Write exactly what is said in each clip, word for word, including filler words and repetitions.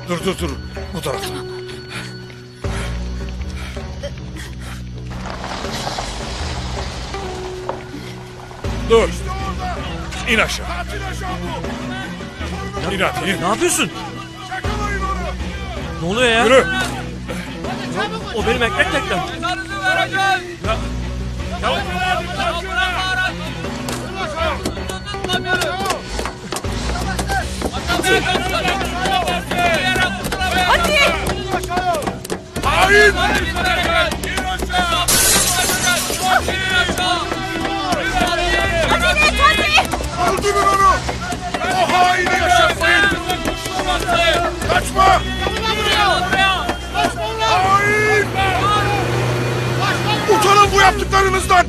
Dur dur dur. Bu tarafta. Tamam. Dur. İn aşağı. İn hadi in. Ne yapıyorsun? Ne oluyor ya? Yürü. O benim ekmek teknem. Hain. Öldürün onu. O haini yaşatmayın. Kaçma. Hain. Utanın bu yaptıklarınızdan.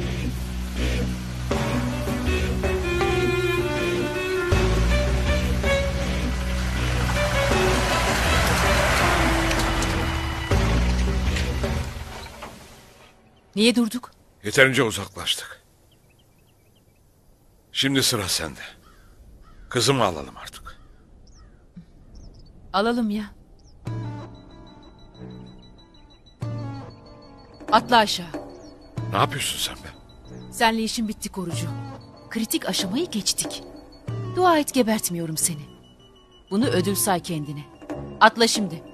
Niye durduk? Yeterince uzaklaştık. Şimdi sıra sende. Kızımı alalım artık. Alalım ya. Atla aşağı. Ne yapıyorsun sen be? Senle işin bitti korucu. Kritik aşamayı geçtik. Dua et gebertmiyorum seni. Bunu ödül say kendine. Atla şimdi.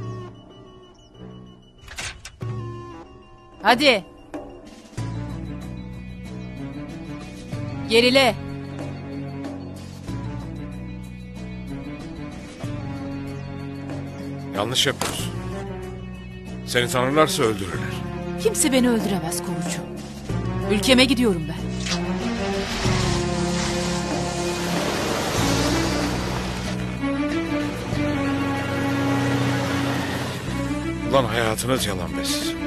Hadi. Gerile. Yanlış yapıyorsun. Seni tanırlarsa öldürürler. Kimse beni öldüremez korucu. Ülkeme gidiyorum ben. Ulan hayatınız yalan be sizin.